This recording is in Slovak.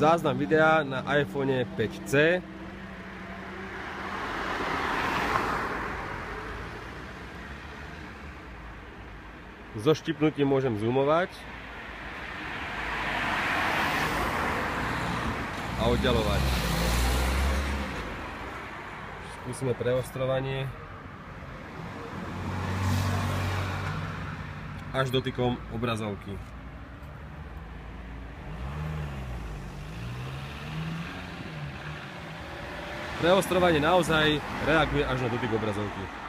záznam videa na iPhone 5C. So štipnutím môžem zoomovať a oddialovať. Skúsime preostrovanie až dotykom obrazovky. Preostrovanie naozaj reaguje až na dotyk obrazovky.